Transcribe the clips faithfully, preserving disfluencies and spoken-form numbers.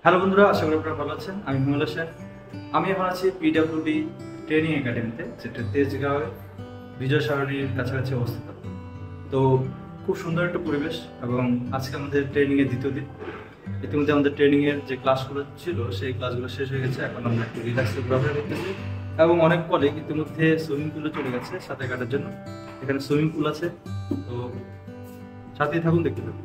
Hello বন্ধুরা, আশা করি আপনারা ভালো আছেন। আমি হিমালয় সেন। আমি এখন আছি পিডব্লিউডি ট্রেনিং একাডেমিতে, যেটা তেজগাঁও বিজয় সরণির কাছাকাছি অবস্থিত। তো খুব সুন্দর একটা পরিবেশ এবং আজকে আমাদের ট্রেনিংয়ের দ্বিতীয় দিন। ইতিমধ্যে আমাদের ট্রেনিংয়ের যে ক্লাসগুলো ছিল সেই ক্লাসগুলো শেষ হয়ে গেছে। এখন আমরা একটু রিল্যাক্সে ঘোরাফেরা করতেছি এবং অনেক কলিগ ইতিমধ্যে সুইমিং পুলে চলে গেছে সাঁতার কাটার জন্য। এখানে সুইমিং পুল আছে, তো সাথেই থাকুন, দেখতে থাকুন।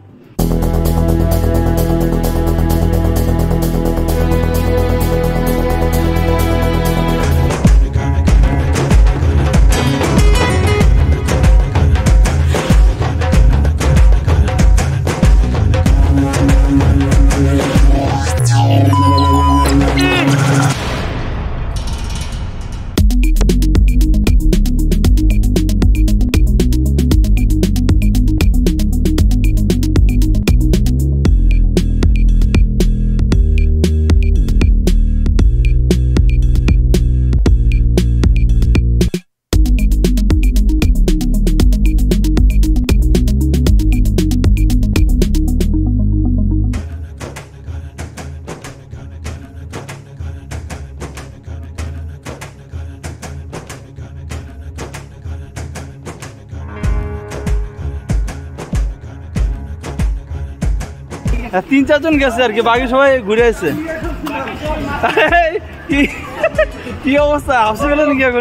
তিন চারজন গেছে আর কি, বাকি সবাই ঘুরে আসছে। কি অবস্থা, হাসে গেল নাকি এখন?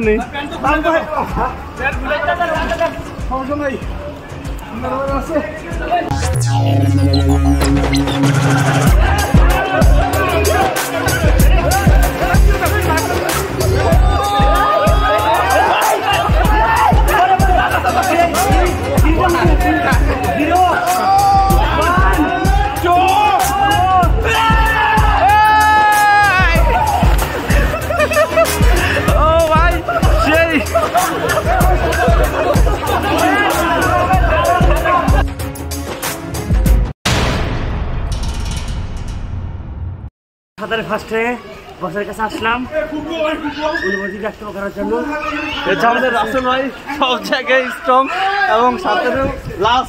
সাঁতারে ফার্স্টে বসের কাছে আসলাম অনুমতি ব্যক্ত করার জন্য। এটা আমাদের রাসেল ভাই, সব জায়গায় স্ট্রং এবং সাঁতারেও লাস্ট।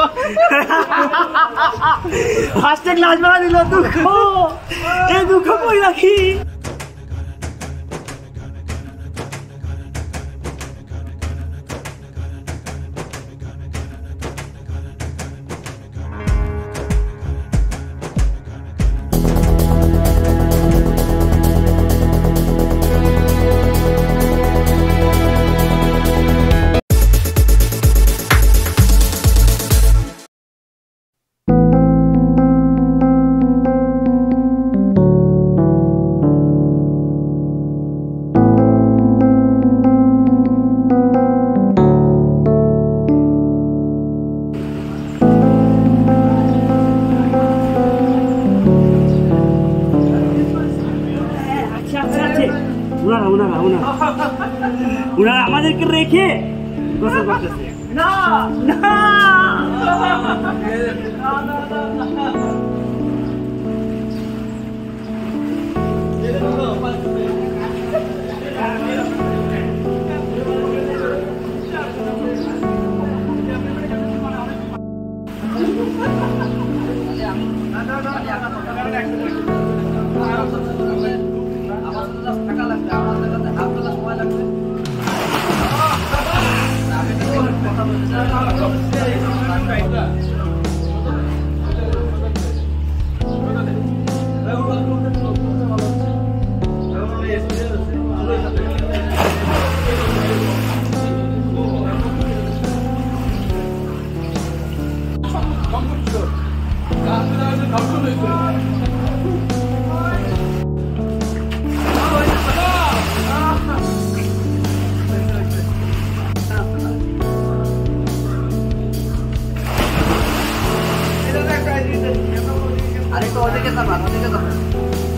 ফার্স্টে ক্লাস মারা দিল, দুঃখ এই দুঃখ কই রাখি। ওনারা আমাদেরকে রেখে গোসল করতেছে। না না আরে তো ওদিকে যাবা, ওদিকে যাবা।